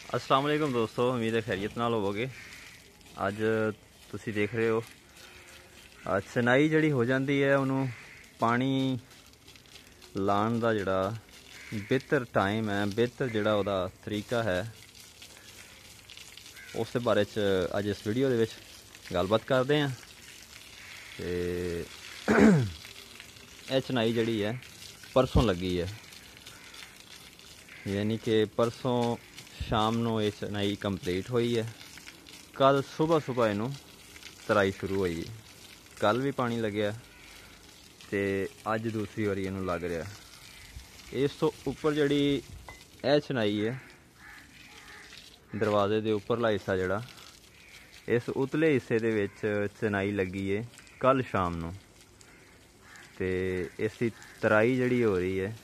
अस्सलाम वालेकुम दोस्तों, उम्मीद है खैरियत नाल होवोगे। अज तुसी देख रहे हो चनाई जिहड़ी हो जाती है उन्होंने पानी लाने का जिहड़ा बेहतर टाइम है, बेहतर जिहड़ा उहदा तरीका है, उस बारे च अज इस वीडियो दे विच गलबात करते हैं। ते यह चनाई जिहड़ी है परसों लगी है, यानी कि परसों शाम को ये चनाई कंप्लीट हुई है। कल सुबह सुबह इनू तराई शुरू हुई। कल भी पानी लग्या ते अज दूसरी बारी इनू लग रहा। इस तो उपर जिहड़ी यह चनाई है दरवाजे के उपरला हिस्सा जिहड़ा, इस उतले हिस्से दे विच चनाई लगी है कल शाम को। ते इसकी तराई जिहड़ी हो रही है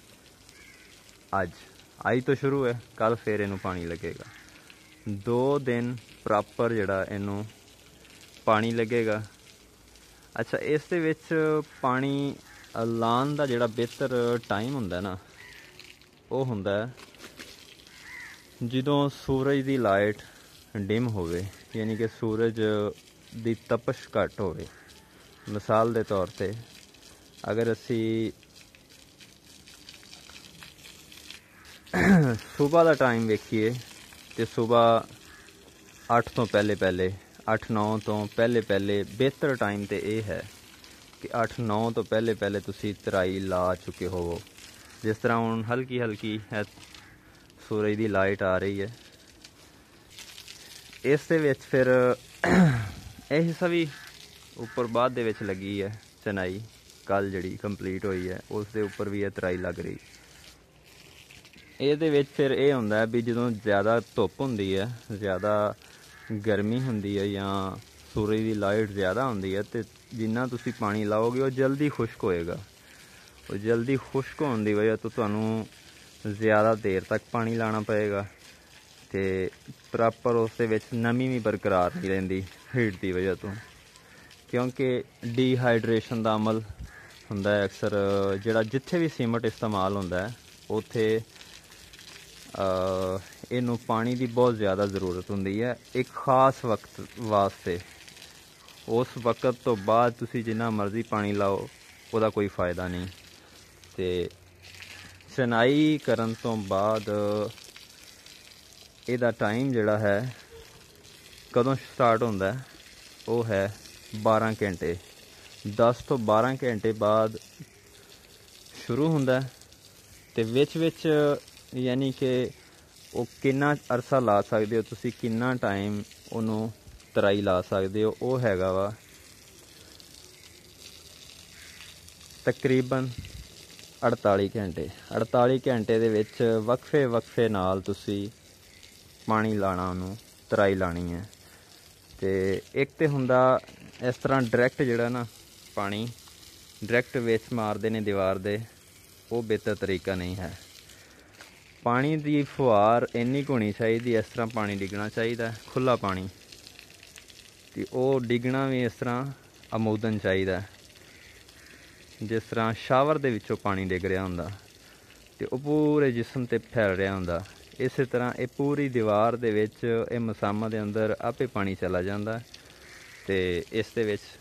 अज तो शुरू है, कल फिर इनू पानी लगेगा। 2 दिन प्रॉपर जिहड़ा इनू पानी लगेगा। अच्छा, इस दे विच पानी लान दा जिहड़ा बेहतर टाइम हुंदा ना, वो हुंदा जदों सूरज दी लाइट डिम होवे, यानी कि सूरज दी तपश घट होवे। मिसाल दे तौर ते अगर असी सुबह का टाइम वेखिए तो सुबह 8 तो पहले 8-9 तो पहले बेहतर टाइम तो यह है कि 8-9 तो पहले तुसी तराई ला चुके होवो। जिस तरह हुण हल्की हल्की है सूरज की लाइट आ रही है, इस दे विच फिर यह हिस्सा भी उपर बाद दे विच लगी है चनाई। कल जिहड़ी कंप्लीट हुई है उस दे उपर भी यह तराई लग रही। ये फिर यह होंदा भी जदों ज़्यादा धुप हुंदी है, ज़्यादा गर्मी हुंदी है या सूरज की लाइट ज़्यादा हुंदी है, तो जिन्ना तुसी पानी लाओगे वो जल्दी खुश्क होएगा। और जल्दी खुश्क होने की वजह तो तुहानू ज़्यादा देर तक पानी लाना पएगा, तो प्रॉपर उस नमी भी बरकरार नहीं रहिंदी हीट की वजह तो, क्योंकि डिहाइड्रेशन का अमल हुंदा है अक्सर। जिहड़ा जिथे भी सीमट इस्तेमाल हुंदा है उत्थे इनू पानी की बहुत ज़्यादा ज़रूरत होंदी है एक खास वक्त वास्ते। उस वक्त तो बाद तुसी जिन्ना मर्जी पानी लाओ उसदा कोई फ़ायदा नहीं। तो चनाई करन तो बाद इहदा टाइम जिहड़ा है कदों स्टार्ट होंदा है, वो है 12 घंटे। 10 तो 12 घंटे बाद शुरू होंदा है। ते विच यानी कि वो किन्ना अरसा ला सकते हो तुसी, किन्ना टाइम उन्होंने तराई ला सकते हो, वो हैगा वा तकरीबन 48 घंटे। 48 घंटे दे विच वक्फे नाल तुसी पानी लाना, उन्होंने तराई लानी है। तो एक तो हुंदा इस तरह डायरैक्ट जिहड़ा ना पानी डायरैक्ट विच मारदे ने दीवार दे, वो बेहतर तरीका नहीं है। पानी की फुहार इन्नी होनी चाहिए, इस तरह पानी डिगना चाहिए खुला पानी, तो वह डिगना भी इस तरह अमूदन चाहिए, जिस तरह शावर दे विचों पानी डिग रहा होंदा तो वह पूरे जिस्म ते फैल रहा होंदा। इस तरह ये पूरी दीवार दे विच मसामा दे अंदर आपे पानी चला जाता। तो इस दे विच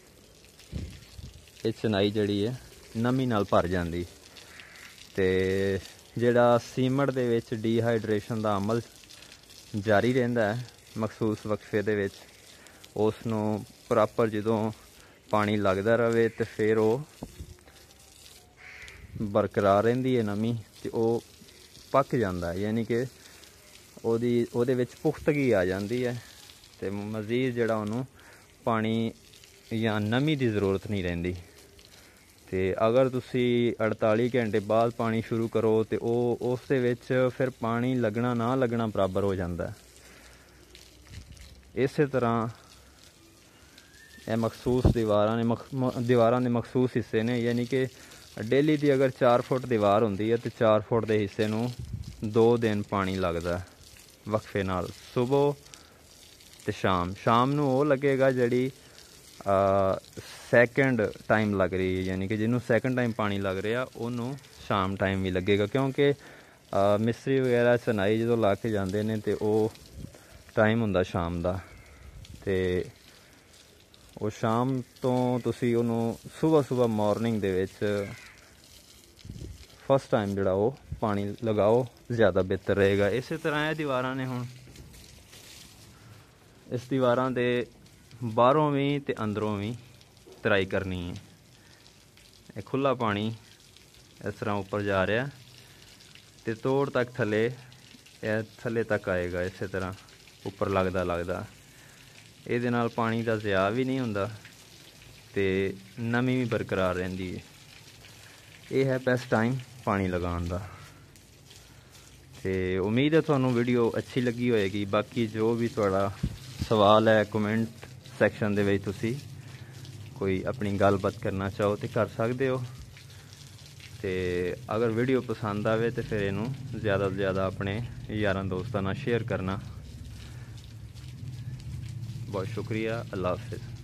ये चनाई जिहड़ी है नमी नाल भर जाती। तो जिहड़ा सीमट दे विच डिहाइड्रेशन का अमल जारी रहिंदा है मखसूस वक्फे दे विच, उसनूं प्रॉपर जदों पानी लगदा रहे तो फिर वो बरकरार रहिंदी है नमी, तो वो पक जाता है, यानी कि उहदे विच पुख्तगी आ जाती है। तो मज़ीद जिहड़ा उन्होंने पानी या नमी की ज़रूरत नहीं रहिंदी। तो अगर तुसी 48 घंटे बाद पानी शुरू करो तो उस दे विच फिर पानी लगना ना लगना बराबर हो जाता है। इस तरह यह मखसूस दीवारां दे मखसूस हिस्से ने, यानी कि डेली की अगर 4 फुट दीवार होंदी है तो 4 फुट के हिस्से नूं 2 दिन पानी लगता है वक्फे नाल, सुबह तो शाम नूं वो लगेगा जिहड़ी सैकेंड टाइम लग रही है, यानी कि जिन्होंने सैकेंड टाइम पानी लग रहा उन्होंने शाम टाइम भी लगेगा। क्योंकि ਮਿਸਤਰੀ ਵਗੈਰਾ ਸਨਾਈ ਜਦੋਂ ਲਾ ਕੇ ਜਾਂਦੇ ਨੇ ਤੇ ਉਹ ਟਾਈਮ ਹੁੰਦਾ ਸ਼ਾਮ ਦਾ, ਤੇ ਉਹ ਸ਼ਾਮ ਤੋਂ ਤੁਸੀਂ ਉਹਨੂੰ ਸੁਬਾਹ ਮਾਰਨਿੰਗ ਦੇ ਵਿੱਚ ਫਸਟ ਟਾਈਮ ਜਿਹੜਾ ਉਹ ਪਾਣੀ ਲਗਾਓ, ਜ਼ਿਆਦਾ ਬਿਹਤਰ ਰਹੇਗਾ। ਇਸੇ ਤਰ੍ਹਾਂ ਇਹ ਦੀਵਾਰਾਂ ਨੇ, ਹੁਣ ਇਸ ਦੀਵਾਰਾਂ ਦੇ ਬਾਹਰੋਂ ਵੀ ਤੇ ਅੰਦਰੋਂ ਵੀ ਤਰਾਈ ਕਰਨੀ ਹੈ। ਇਹ ਖੁੱਲਾ ਪਾਣੀ ਇਸ ਤਰ੍ਹਾਂ ਉੱਪਰ ਜਾ ਰਿਹਾ ਤੇ ਤੋੜ ਤੱਕ ਥੱਲੇ, ਇਹ ਥੱਲੇ ਤੱਕ ਆਏਗਾ। ਇਸੇ ਤਰ੍ਹਾਂ ਉੱਪਰ ਲੱਗਦਾ ਇਹਦੇ ਨਾਲ ਪਾਣੀ ਦਾ ਜ਼ਿਆ ਵੀ ਨਹੀਂ ਹੁੰਦਾ ਤੇ ਨਮੀ ਵੀ ਬਰਕਰਾਰ ਰਹਿੰਦੀ ਹੈ। ਇਹ ਹੈ ਬੈਸਟ ਟਾਈਮ ਪਾਣੀ ਲਗਾਉਣ ਦਾ। ਤੇ ਉਮੀਦ ਹੈ ਤੁਹਾਨੂੰ ਵੀਡੀਓ ਅੱਛੀ ਲੱਗੀ ਹੋਏਗੀ। ਬਾਕੀ ਜੋ ਵੀ ਤੁਹਾਡਾ ਸਵਾਲ ਹੈ ਕਮੈਂਟ ਸੈਕਸ਼ਨ ਦੇ ਵਿੱਚ ਤੁਸੀਂ ਕੋਈ ਆਪਣੀ ਗੱਲਬਾਤ ਕਰਨਾ ਚਾਹੋ ਤੇ ਕਰ ਸਕਦੇ ਹੋ। ਤੇ ਅਗਰ ਵੀਡੀਓ ਪਸੰਦ ਆਵੇ ਤੇ ਫਿਰ ਇਹਨੂੰ ਜ਼ਿਆਦਾ ਤੋਂ ਜ਼ਿਆਦਾ ਆਪਣੇ ਯਾਰਾਂ ਦੋਸਤਾਂ ਨਾਲ ਸ਼ੇਅਰ ਕਰਨਾ। बहुत शुक्रिया। अल्लाह हाफिज़।